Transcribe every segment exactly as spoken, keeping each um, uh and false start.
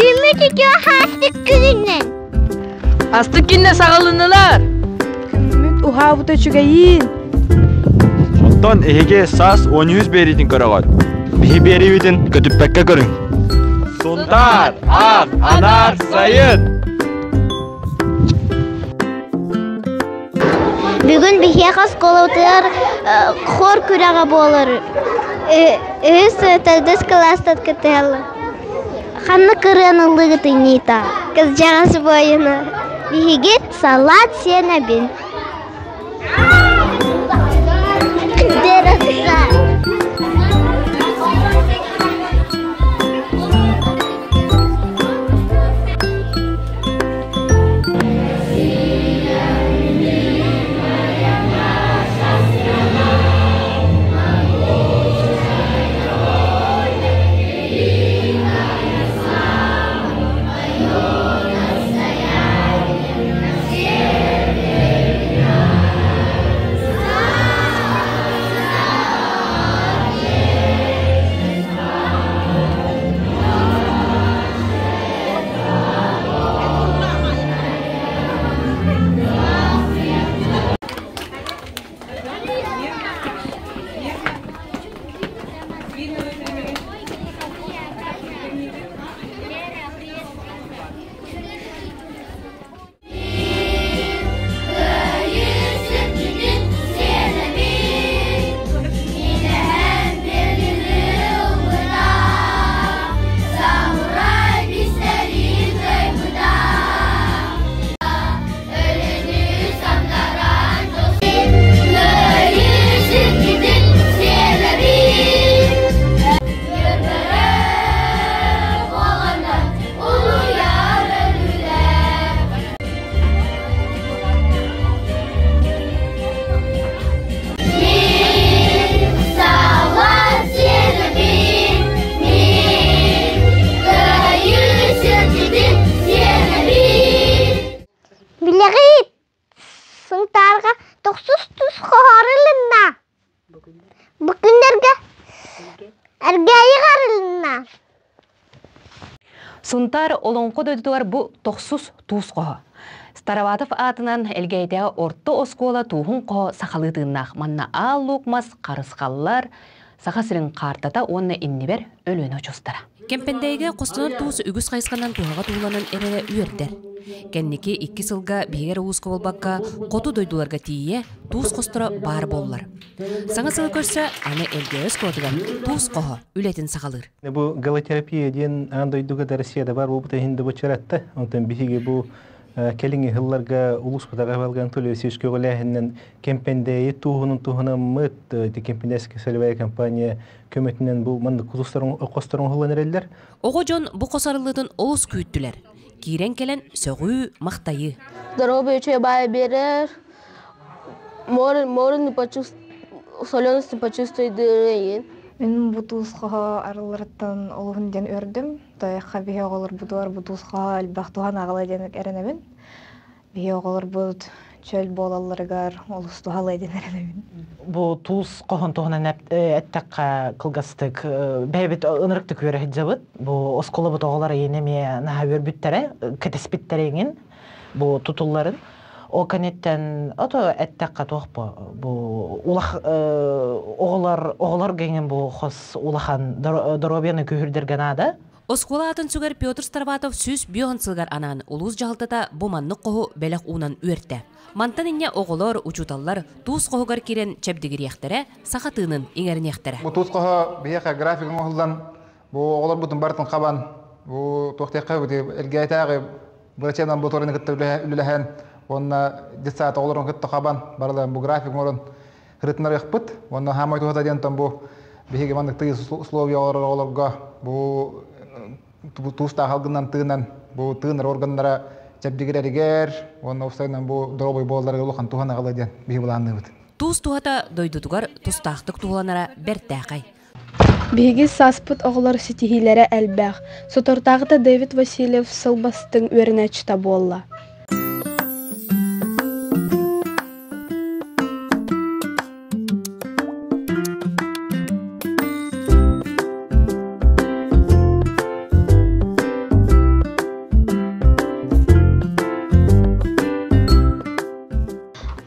Düğme tutuyor hastık gününden. Astık gününe sağalınılar. Ümit uha bu da çügeyin. Ondan ehege sas on yüz beridin karagar. Bihi beribidin kötüppekke görün. Suntar, ak, anar, sayın. Bugün bir yakas kolotlar xor kürağa bolar. Üs tadız klastat kıtalı. Xanna kıranılığı tınita. Kız canası boyuna. Bihige salat senabin. Derasa. Сунтар олонқо дөдүлар бу тохсус туус қоһо. Староватов атынан элгейдегі орто оскола туухун қоһо сақалытыыннақ манна ааллуукмас қарысқаллар сақасырын қартата онна иннибер өлөөнө чустара. Кемпендейге қостонор туус үгіс қайысқанан туғаға туғыланан эрере үйердер. Кеннеки икки сылга бигер ууско болбакка коту дойдуларга тие туус қостора бар боллар. Саңа сыл көрсө аны элгеөс kodugан туус қоһо үлетін сақалыр. Бу галотерапия ден андойдуга да Россияда бар, бу бута хинде бочаратта. Онтан биһиге бу келинги хылларга улус кутага балган төлөсүскө голэхинен кемпендейи туухунун туухуна мыт ти кемпендеске сөлбай компания көмөтүнөн бу мында кузустарын окосторун хылланерлер. Ого жон бу косарылыдын олус күйттүлер. Кирен келен сөгүү мактайы. Здоровье бай берер. Мор морын почувств солёность почувствует. Мен бу туусқа арылырыттан олуһун ден өрдүм. Таяққа бие оголор будуар бу туусқа албактуган агала ден эренебин. Бие оголор бут чөл болаларыгар олустугала ден эренебин. Бу туус кохон тугунан эттакка кылгастык бебит ынырыкты көрө хиджабыт. Бу оскола бут оголор енеме наха өрбүттере кетеспиттереңин бу тутулларын. O kanetten ото эттакка тоқпо бу улах оголор оголор генген бу хос улахан доробияны көһүрдерген ада. Оскола атын сүгер Петр Староватов сүз бионсылгар анан улус жалтата бу манны коху белек унан үрте. Мантан инне оголор учуталлар туус кохугар кирен чепдигирияхтере сахатынын иңеринияхтере. Бу туус коху бияка графигин оголдан бу оголор бутун бартын кабан бу тохтекка бу элгейтагы врачебдан бу торыны кыттылыхан онна десят олорон кытты кабан барлан бу график морон хрытнар якпыт онна хамай тухата дентан бу биһиге мандык тыйы условия олорга бу туста халгынан тыынан бу тыынар органнара чепдигереригер онна уфсайнан бу дробой болларга улухан тухана каладен биһи буланыбыт туус тухата дойдутугар тустаактык тугуланара бертакай Биһиги саспыт оголор ситихилере элбэх сотортагыта Давид Васильев сылбастың өрүнө чыта болла.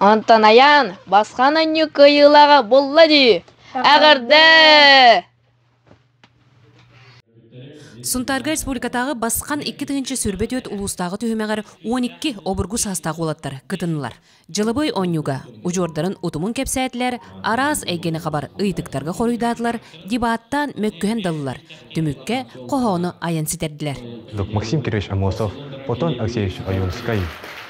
Онтон аян, басқан анню кыйылаға боллади. Ағырды! Сунтарга республикатағы басқан икки тыгынчы сүрбет өт улустағы түйімеғар он икки обыргу састағы олаттар, кытынылар. Жылыбой онюга, ұжордарын ұтымын кепсәтілер, араз әйгені қабар ұйтықтарға қорыйдадылар, дебаттан мөккөен далылар, түмікке қоғауны аян сетерділер. Максим Кирович Амосов, Потон Алексеевич Аюнскай,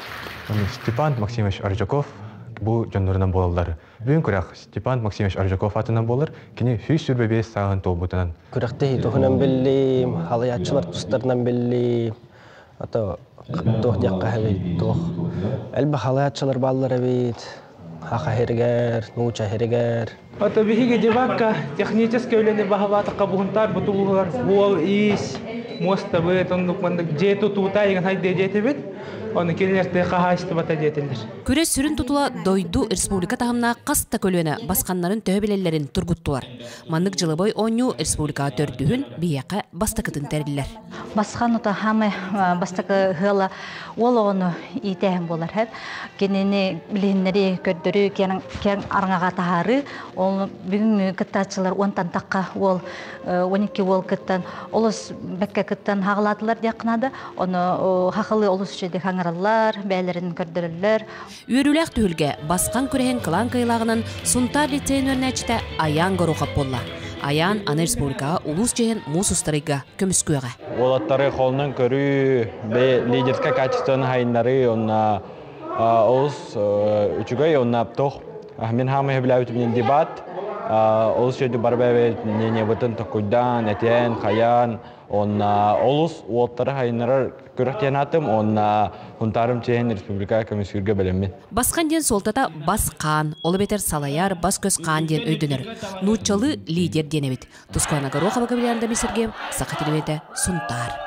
Степан Максимович Аржаков, бұл жонларынан болалар. Бүгін күрәк Степан Максимович Аржаков атынан болар, кені хүй сүрбебе сағын тобутынан. Күрәкті тұғынан білім, халаятшылар тұстарынан білім, ата тоқ дияққа әбейт тоқ. Әлбі халаятшылар балылар әбейт, хақа хергер, нуча хергер. Ата бихиге дебакка технически өлені бағаватыққа бұғынтар бұтылығылар, ол ис, моста бөт, ондық мандық жету туыта еген хайде жеті бет. Оны келерде қағайсты бата жетілер. Күрес сүрін тұтыла дойду республика тағымна қаста көлөне басқанларын төбелелерін тұргуттуар. Мандық жылыбой оню республика төрдігін бияқа бастакытын тәрілер. Басқан ұта хамы бастакы ғыла ол оғыны итәйін болар әп. Кенені білінлері көрдірі кен арыңаға тағары. Ол бүгін күттатшылар онтан таққа ол он екі ол күттан олыс бәкке күттан хағыладылар деқынады. Оны хақылы олыс жеді хаңыралар, бәлерін көрдірілер. Үйеріләқ түйілге басқан күреген қылан қайлағынан Сунтар лицейін өрнәчті аян ғыруқап болла. Аян аны республикаға улус жеген мұс ұстарыға көміскөға. Олаттары қолынан көрі, лидерска качествоны хайындары, онна олыс үчігай, онна тоқ. Мен хамы хебләуітімнен дебат, олыс жеді барбәве нене бұтын тұқуйдан, әтен, қаян, онна олыс уоттары хайынлары көріқтен атым, онна хунтарым чейін республика көміскүрге біліммен. Басқан ден солтата басқан, олы бетер салаяр, бас көз қан ден өйдінір. Нучалы лидер денебет. Тұскуана ғыроқа бақабілерінде месіргем, сақы телеветі Сунтар.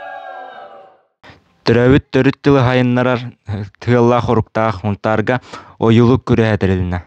Түрәуіт түріттілі хайынларар тығылла қорықтағы хунтарға ойылық күрі әдіріліні.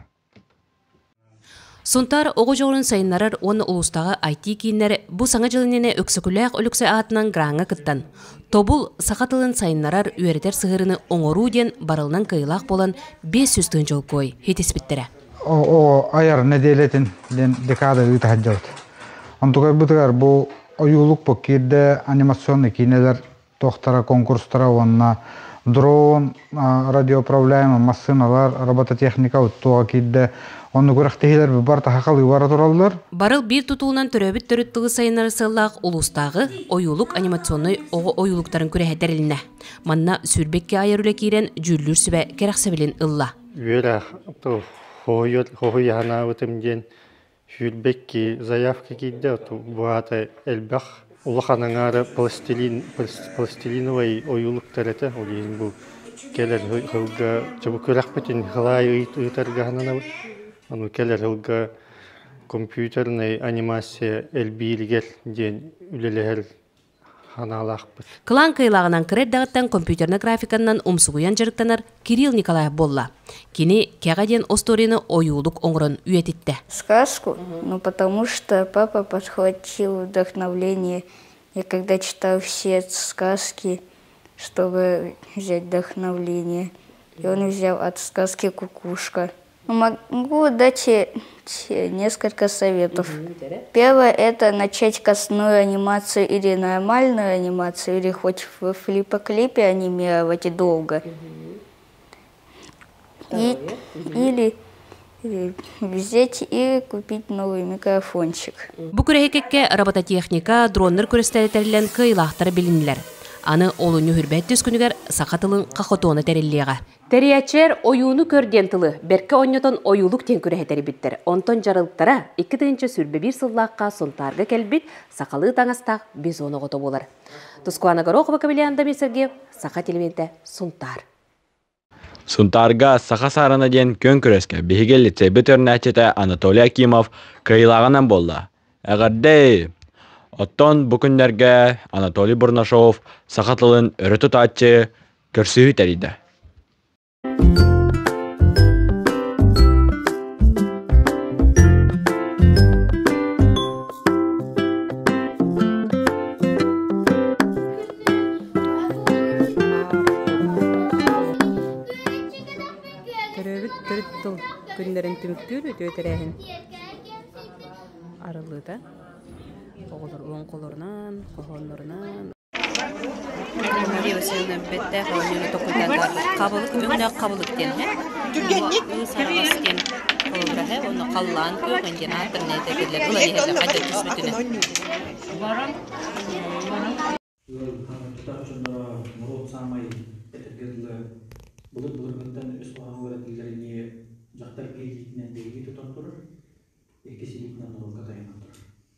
Сунтар оғы жоғырын сайынларар оны ұлыстағы ай ти кейінлері бұ саңа жылынене өксікіләқ өліксі атынан граңа кыттан. Тобул сақатылын сайынларар үйеретер сығырыны оңыру ден барылынан кайылақ болан бес жүз тығын жол кой хетеспеттері. О аяр неделетін декада үйтіғад жауд. Онтуғай бұтығар бұл ойылық бұл кейді анимационный кейнелер тоқтара конкурстара онына дрон, радиоуправляемый машиналар, робототехника ұттуға кейді. Оны көріқтігілер барта хақалы бара тұралылар. Барыл бір тұтуынан түрөбіт түріттігі сайынары сыллақ ұлыстағы ойулық анимационный оғы ойулықтарын көрәхәдәріліне. Манна сүрбекке айырылы кейрен жүрлүр сүбә керақсабілін ұлла. Үйеләқ, хоғы яғына өтімден сүрбекке заявка кейді, бұғаты әлбәқ ұлықаныңары пластилиновай ойулықтар әті, ол ең бұл келер ғылға жабы көрәқ бітін ғылай ұйтарғанына бұл. Аны келер ғылға компьютерный анимация әлбейлігер ден үлелер ханалақ бұд. Қылан қайлағынан кірер дағыттан компьютерный графиканнан умсуғыян жырықтанар Кирилл Николаев болла. Кені кеға ден осторияны ойулық оңырын үйететті. Сказку? Ну, потому что папа подхватил вдохновление. Я когда читал все сказки, чтобы взять вдохновение, и он взял от сказки «Кукушка». Могу дать несколько советов. Первое – это начать костную анимацию или нормальную анимацию, или хоть в флипоклипе анимировать долго. И, или, или взять и купить новый микрофончик. Букурехекке робототехника, дроннер көрістәретерлен кыйлақтары білінілер. Аны олуну хүрбәт түскүнігер сақатылын қақотуаны тәреллеға. Тәриячер ойуыны көрден тылы, берке ойнетон ойулық тен көрәтері біттер. Онтон жарылықтара екі тыынчы сүрбе бір сыллаққа сонтарға кәлбет сақалы таңастақ без оны ғото болар. Тұскуана Горохова кабелянда месерге сақа телементі Сунтар. Сунтарға сақа сарына ден көн көреске бігелі цебет өрнәчеті Анатолий Акимов кайылағынан болды. Әғірдей! Оттон бүкіндерге Анатолий Бурнашов сақатылын өрі тұтатчы көрсүйі тәриді. Үрүктүр өтөтерәһин. Арылы да. Оғылыр оң қолырынан, қоғонларынан. Мария Васильевна бетте хаванын токуйдан кабылык өңнө кабылык ден. Түргенник сарабас ден. Колбрахе оны қаллан көгенден интернетте келе. Бұл айда қайда түсмүтүнө. Барам. Kitapçılara Murat Samay etkili bulur bulurgundan üst olan öğretileriyle jaktar bilgiyle bilgi tutan durur. İkisilikten olga dayanan durur.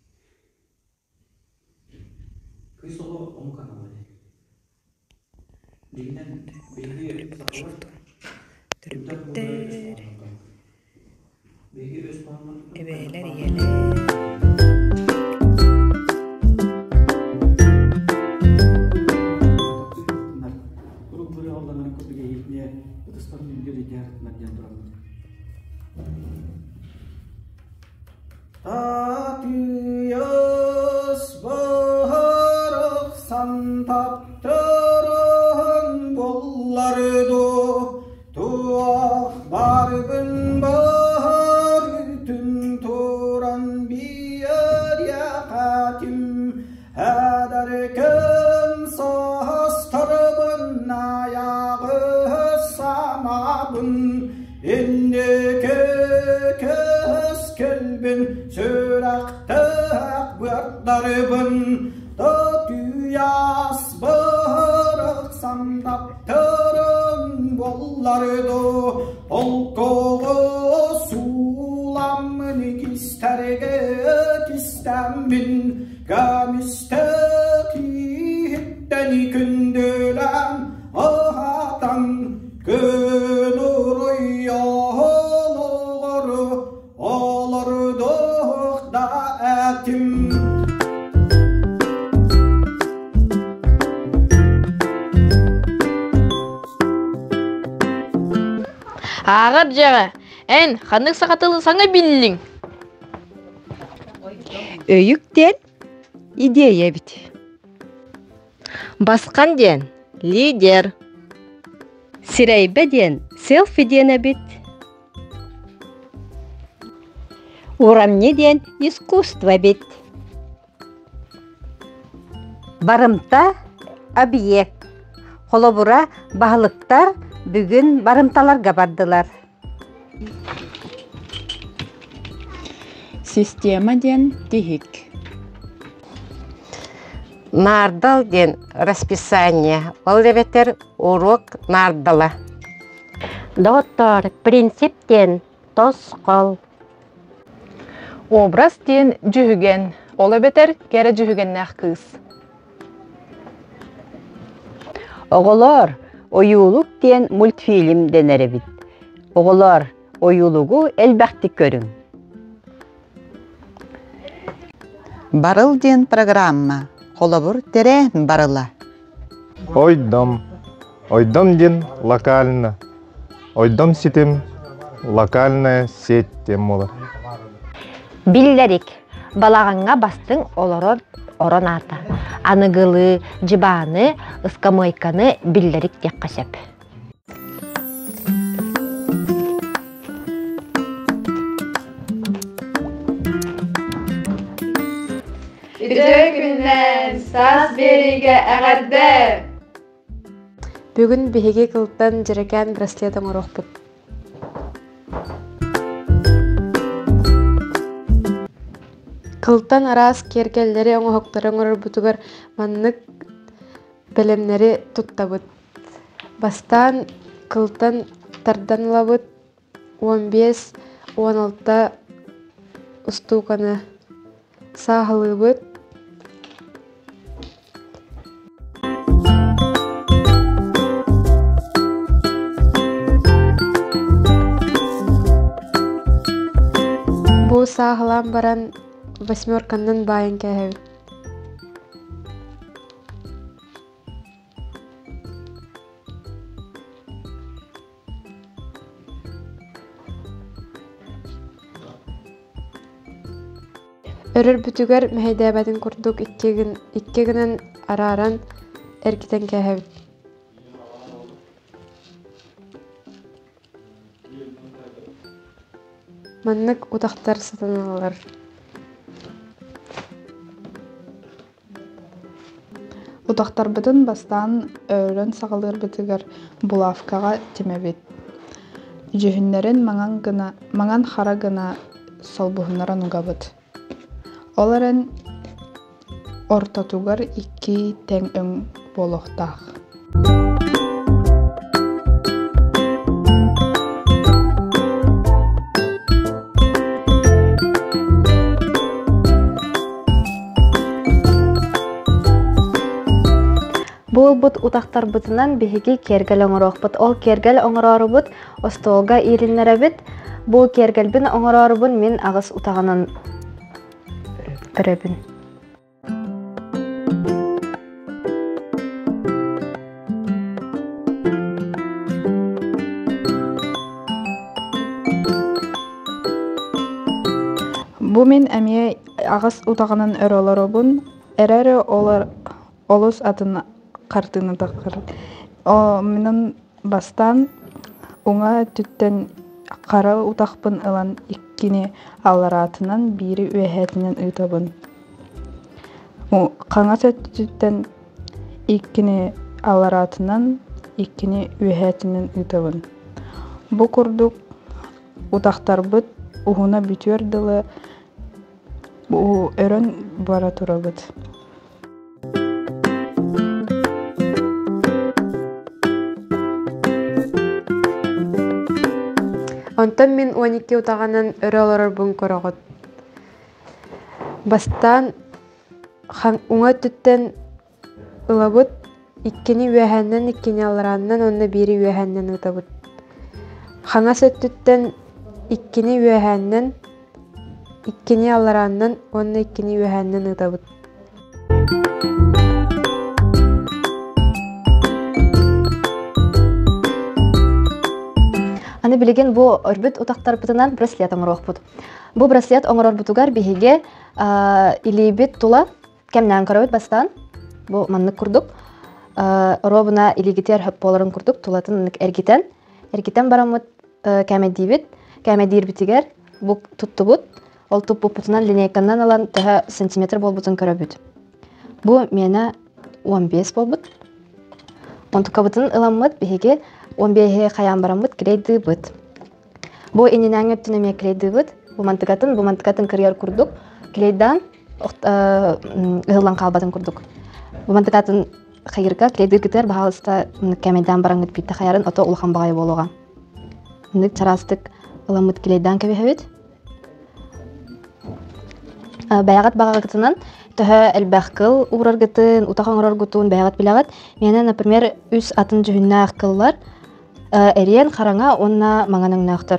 Kıysa o onu kanalı. Bilinen bilgi saklar. Türkler. Bilgi üst olanlar. Ebeler yeler. Tatiyos baharık santaptırın bollardı tuah barbın bahar tüm turan bir yakatim hadarken sahas tarbın ayağı samabın indike kelbin süraktak bırdarbın da düyas bırak sandaptırın bollardı olkoğu sulamın kisterge kistemmin gamisteki hitteni kündülen ahatan gönürüyor olurduk da etim. Ağır jağa, en xanık saqatılı sana billin. Öyükten ideya bit. Baskan den lider. Sireybe den selfie dene bit. Уравнение искусства бит. Барымта объект. Холобура бағылықтар бүгін барымталарға бардылар. Система ден тихик. Нардал ден расписание. Ол дебетер урок нардала. Доктор принцип ден тосқол. Образ ден жүхіген, олы бетер кәрі жүхігеннәқ кыз. Оғылар, ойулық ден мультфильм денері бит. Оғылар, ойулығы әлбәқті көрің. Барыл ден программа, қолабыр терен барыла. Ойдам, ойдам ден локально, ойдам сетем локальная сеть тем олар. Биллерик, балағанға бастың олорор орон ата. Анығылы, жыбаны, ыскамойканы биллерик дек қасеп. Үді күннен сас береге әғарды. Бүгін беге кылттан жерекән браслетің ұрық бұд. Кылттан арас кергеллері оңоқтарын ұрыр бұтығыр маннық білімнері тұттабыд. Бастан кылттан тардан лабыд он бес он алты ұстуғаны сағылы бұд. Бұл сағылан баран восьмерканның байын кәйіп. Өрір бүтігер мәйдәбәдің күрдік иккегінен араран әркетен кәйіп. маннык утактар сатаналар. Утактар бытын бастан өрөн сагалыр бытыгар булавкага тимебит. Жүһүннәрен маңан гына, маңан хара гына солбуһуннаран угабыт. Оларын ортотугар икки тең өң болохтах. Бұл бұт утақтар бұтынан бігігі кергел оңыроқ бұт. Ол кергел оңырары бұт, остолға ирінлері біт. Бұл кергелбін оңырары бұн мен ағыс утағынан біребін. Бу мен әмие ағыс утағынан өр олары бұн. Әрәрі олар олыс атына картыны тақыр. О менен бастан уңа түттен қара утақпын ылан иккини аларатынан бири үәһәтінен ыйтабын. Қаңа сөттүттен иккини аларатынан иккини үәһәтінен ыйтабын. Бу курдук утақтар бұт уһуна бүтүерділі бу өрөн бара турабыт. Онтан мен он икки утағанын өрі оларыр бұн көріғыт. Бастан уңа түттен ылабыт, иккені үәхәннен, иккені алараннан, онна бири үәхәннен ұтабыт. Хаңа сөт түттен иккені үәхәннен, иккені алараннан, онна иккені үәхәннен ұтабыт. Аны билеген бу өрбүт утактар бутынан браслет оңорох бут. Бу браслет оңорор бутугар биһиге илибит тула кемнән карабыт бастан. Бу манны курдук. Робуна илигитер хөп боларын курдук тулатын эргитен. Эргитен барамыт кәмедибит. Кәмедир битигер бу туттубут. Ол туп бутунан линейканнан алан тәһә сантиметр болбутун карабыт. Бу мена он беш болбут. Онтукабытын ыламмыт биһиге он беше қаян барамыт кірейді бұд. Бұ енінен өттінеме кірейді бұд. Бұ мантықатын, бұ мантықатын кірер күрдік. Кірейдан ұғылан қалбатын күрдік. Бұ мантықатын қайырға кірейді күтер бағалыста кәмейдан бараңыт бітті қаярын ото ұлған бағай болуға. Үндік чарастық ұламыт кірейдан көбе өт. Бәяғат бағағытынан төһө әлбәққыл ұғырарғытын, ұтақын ұғырарғытын бәяғат біләғат. Мені, например, үс атын жүхінна аққылылар әрен қараңа онна маңаның нақтыр.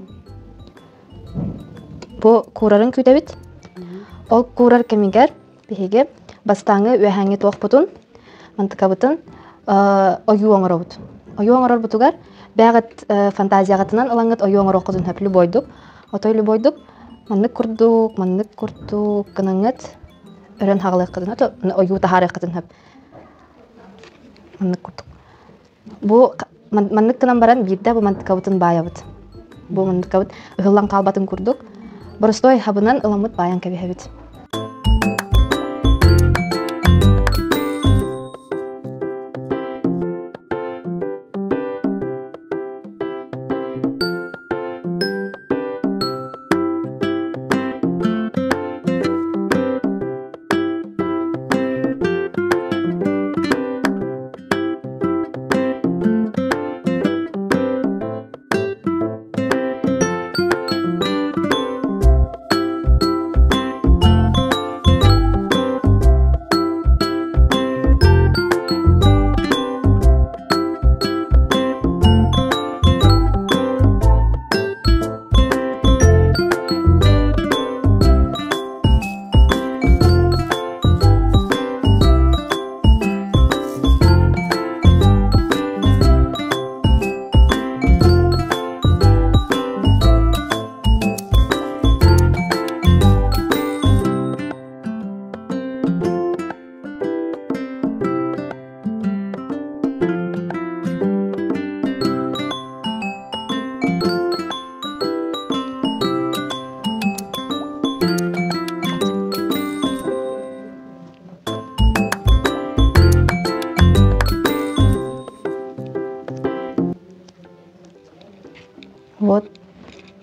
Бұл курарын көйтәбіт. Ол курар кемегер бігеге бастаңы өәңе тоқ бұтын, мантықа бұтын ойу оңыр бұт. Ойу оңырар бұтығар бәғат фантазияғатынан ұлаңғыт ойу оңыр оқыдың хөплі бойдық. Отойлы бойдық, маннық күрдік, маннық күрдік, қыныңыт өрен хағылы қыдың, ойу тахары қыдың хөп. Маннық күрдік. Бұл маннык тынан баран бирдә бу мантыкабытын баябыт. Бу мантыкабыт ыгыллан калбатын курдук. Боростой хабынан ыламыт баян кебехебит.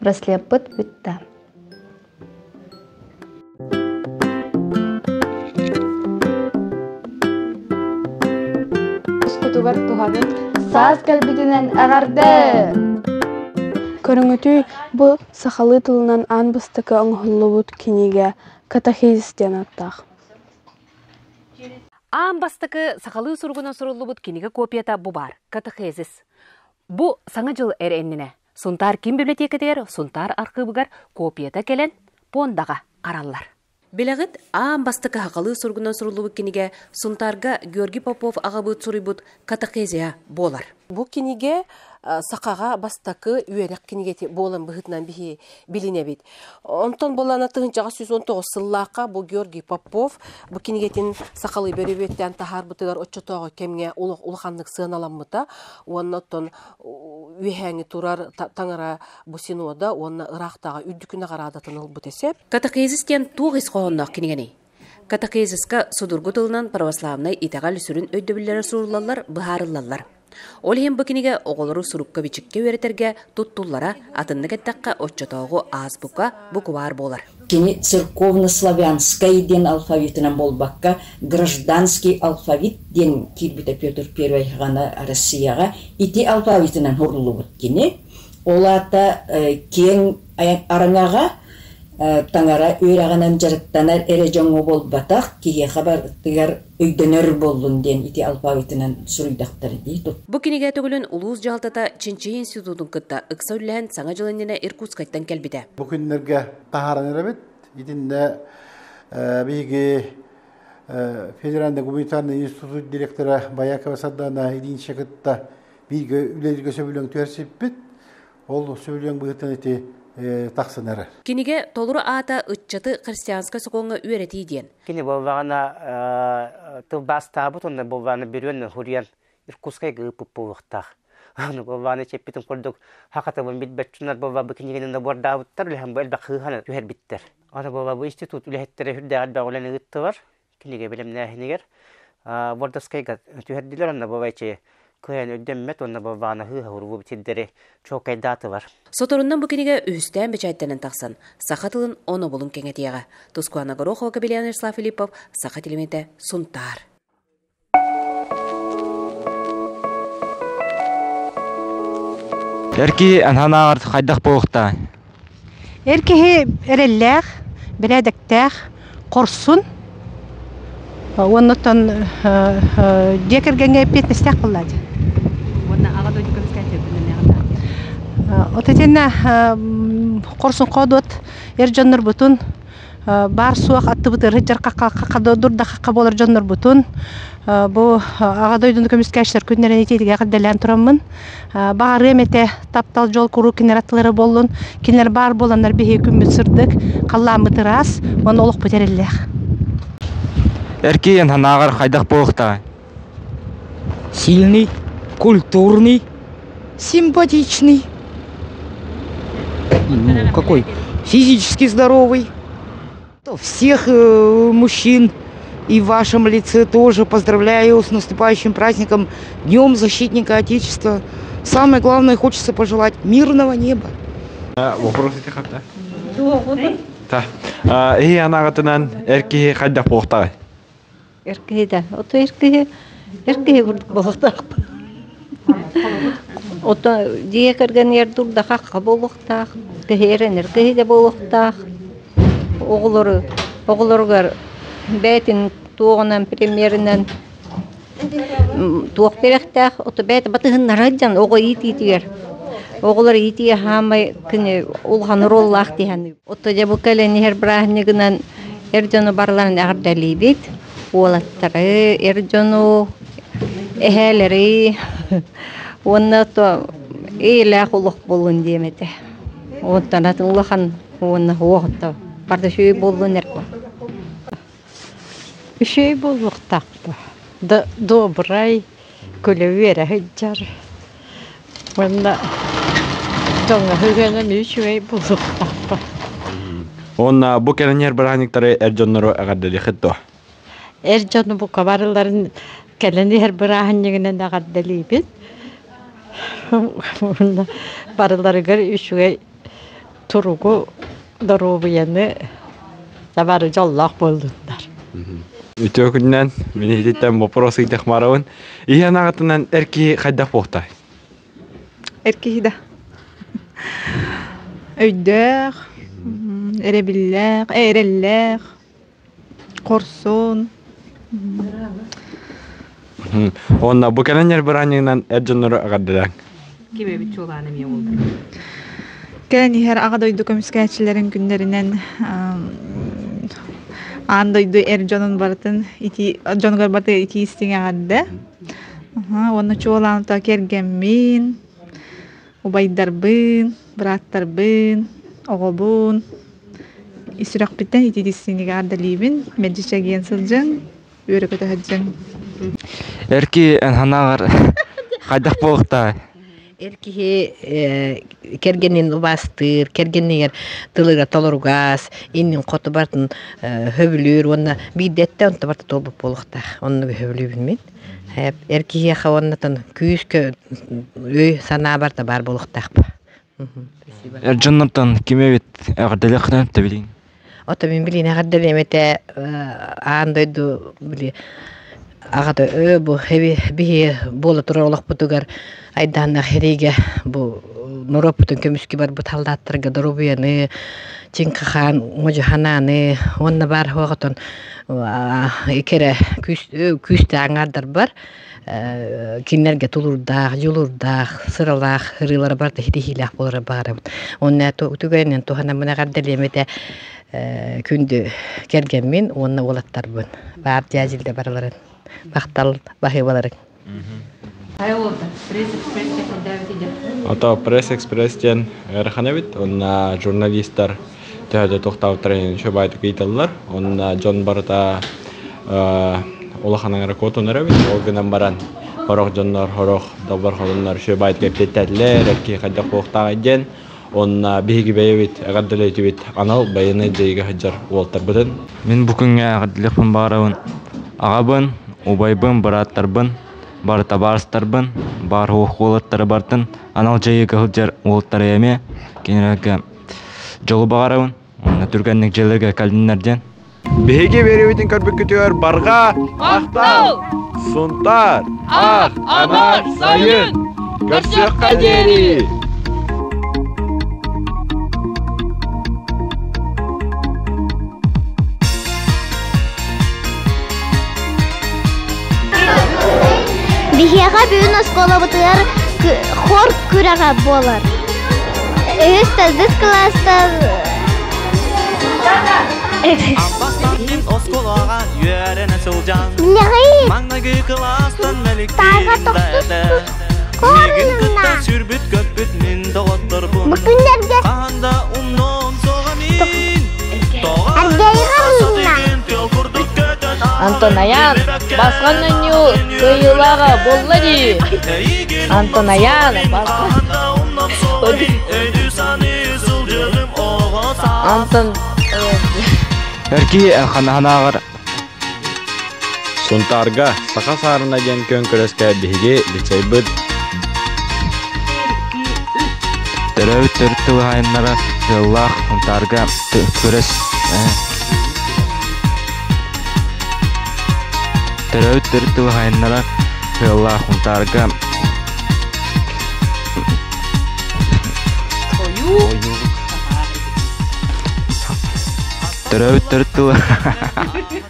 браслет бут бүтті. Скутугар тухабын. Саз кәлбитінен әғарды. Көріңөтүй бұл сақалы тылынан ан бұстықы оңғылуыт кенеге катахизистен аттақ. Ан бастықы сақалы сұрғына сұрылуыт кенеге копията бұ бар, катахизис. Бұ саңа жыл әреніне. Сұнтар кем библиотекадер, сұнтар арқыбығар копията келен пондаға қаралар. Белағыт, аан бастықы хақалы сұрғынан сұрылуы кенеге сұнтарға Георгий Попов ағабыт сұрыбыт катахезия болар. Бұл кенеге сақаға бастықы үйерек кенеге болан бұғытынан бігі біліне бейд. Онтан болана тұғынчаға жүз он тоғыз сыллаққа бұл Георгий Попов бұл кенегетін сақалы бөребеттен тахар бұтығар отчотоғы кемге ұлықанлық сығын аламмыта. Онна оттан үйәңі тұрар таңыра бұл синода, онна ұрақтаға үддікіні қарадатыныл бұтесеп. Катахезистен туғыз қоғыннақ кенегені. Катахезиска судургутылынан православнай итағал сүрін өйдөбілері сұрулалар, бұхарылалар. Ол хем бөкенеге оғылыру сұрупқа бичікке өретерге тұттулара атынны кәттаққа отчатауғы азбука бұқуар болар. Кені церковно-славянскай ден алфавитынан болбаққа гражданский алфавит ден кирбіті Петр Первый ғана Россияға ити алфавитынан ғырлы бұд кені. Олата кен араңаға таңара өйрағанан жарықтанар әрі жаңы бол батақ, кейе қабар ұттығар өйденер болуын ден ити алфавитынан сұруйдақтары дейді. Бұ кенеге төгілін Улуыз Жалтата Ченче институтын күтті ұқса үллән саңа жылынына Иркутскайттан кәлбіді. Бұ күнлерге тағаран әрәбет, едінде бейге Федеральный гуманитарный институт директора Баякова Саддана един шекітті бейге үлелерге сөбілен түрсеп бет, ол сөбілен бұғыттан еті тақсын әрі. Кенеге толыры ата ұтчаты христианска соқоңы үйреті еден. Кене болвағана тұлбас табыт, онда болвағаны беруен хұриян Иркутскай ғыпып болуқтақ. Оны болвағаны чеппетін көрдік хақатығын бет бәтчунар болвағы кенегенінде бордауыттар, үліхен бұл әлбақ қығаны үйер біттер. Оны болвағы институт үліхеттері хүрді әлбақ оланы ғытты бар. Кенеге білімні әхінегер. Бордаскайға түйерділер, онда болвайчы көйен өдеммет, онна болвағана ғыға ұрғы бітедері чоқай даты бар. Соторундан бүкенеге үстен бечайттенен тақсан. Сақатылын оны болын кеңетияға. Тускуана Горохова Кабелиян Ирслав Филиппов, Сақат элементі Сұнтар. Әркі әнханағыр қайдақ болықта? Әркі әрелләқ, біләдіктәқ, қорсын. Оннотон декергенге петнестәқ болады. Онна аға дойдықын скәйтер білінеғында. Отетенне қорсын қодот, ер жонныр бұтын, бар суақ атты бұтыр, жар қаққа дұрда қаққа болыр жонныр бұтын. Бұл аға дойдың көміскәшілер күннерін етейдіге қаддәлән тұрамын. Бағар ремете таптал жол құру кенер аттылары болын, кенер бар боланар бейе күмбіт сырдық, қаллан бұтыр аз, оны олық бұтерелләқ. Әркі әнханағыр қайдақ болықта? Сильный, культурный, симпатичный. Ну, какой? Физически здоровый. Всех э, мужчин и в вашем лице тоже поздравляю с наступающим праздником, Днем Защитника Отечества. Самое главное, хочется пожелать мирного неба. Вопросите как-то? Да. И анағытынан әркі қайдақ болықта? Әркі да. Ото әркі әркі болықтақ. Ото декерген ердурда қаққа болықтақ. Көхерен әркі де болықтақ. Оғылыры, оғылырғар бәйтін туғынан премьерінен туық беректақ. Ото бәйті батығын нараджан оғы ит-итігер. Оғылыр ит-ие хамай күні ұлғаны роллақ дейін. Ото жабы кәлені әр бірағынығынан әрджону барларын әғірдәлі бейт. Олаттары, әрджону, әхәлері, онна то ейләқ ұлық болуын деймеді. Онтан атын ұлыған онна оғытта. Барды шөй болуын әркі. Шөй болуқтақпы. Добрай, көлі хүджар. Онна жоңа хүгенім шөй болуқтақпы. Онна бұл кәлінер бірағынықтары әрджонлары әғардылы қытты? Әрджоны бұл қабарыларын кәлінер бірағынығынан әғардылы бет. Барыларығыр үшуге туругу доробуяны табары жоллақ болдудар. Үтө күннен мен хитеттен вопрос ыйтах марауын. Ийен агатынан эрки хайдах бохтай. Эрки хида. Өйдер, эребиллер, эреллер, корсон. Онна бу кененер бираниңнан эржоннор агаддаң. Кеме бит чоланы мен болду. Кененер агадойду көмүскәчләрен күннәреннән андойду эржонун бартын ити жонгор барды ити истиңе агадда. Аха, оны чоланта кергенмин. Убайдарбын, браттарбын, оғобун. Исүрәк биттен ити истиңе адалибин. Меджичеген сылжың, өрөкөтө хаджың. Эрки ханагар хайдах болукта. Эрки кергенин убастыр, кергеннер тылыга толоргас, иннин коту бартын хөбүлүр, онна бидетте онта барты толбуп болукта. Онну хөбүлүбүн мен. Эрки хаваннатан күйүскө өй сана барта бар болуктакпы. Эржоннортон кимебит агырдале кынан табилин. Ото мен билин агырдале мете аандойду били агата ö bu hevi bihi bola turolak butugar aydanna heriga bu noroputun kömüski bar bu taldatlarga dorubuyany çinkahan mojahanany onna bar hogaton ikere küs küste angadar bar kinlerge tulurda julurda sıralak hırılara bar da hidihilak bolara bar onna tugaynen tohana mına gardelemete kündü kergenmin onna olattarbın bar jazilde barların Бахтал бахиваларык. Ото пресс-экспресстен эрханебит, онна журналисттар төһөдө токтауттарын шөбайтып кыйталлар. Онна Джон барата улаханаңара котонеребит, ол гынан баран хорох жоннор, хорох долбар холоннор шөбайт кептеттелер, эрки кайда коктагайден, онна биги бейбит, агаддалетибит, анал байыны дейге хаджар уолтар бутын. Мен бүгүнгө агаддалыпын барабын. Агабын Убайбын, бараттарбын, бар табарыстарбын, бар хоқулаттары бартын, анал жайы кылжар олттары еме, кенерге жолы бағарауын, оны түргеннік жайларға кәлдінлерден. Беге береуетін көрбік күтігер барға, ақтау, сұнтар, ақ, анар, сайын, көрсек қадері. Бихияға бүйін оскола бұтығар хор күраға болар. Өсті біз кластар... Амбастан осколаға үйәріне сылжан. Білеғи? Маңнағы кластан мәліктейін бәді. Мегін күтті сүрбіт көпбіт мен доғыттыр бұн. Бүкіндерге... Қағанда ұмнон соғанын. Әргейға мұнна. Антонаян, басқанын ю көйілаға боллады. Антонаян, басқанын. Антон... Эрки ханағар. Сұнтарға сақа сарына ден көн көреске бігі бітсейбіт. Түрәу түртіл ғайынлары жыллақ сұнтарға көрес. Түрәу түртіл ғайынлары жыллақ сұнтарға Түрәу түртіл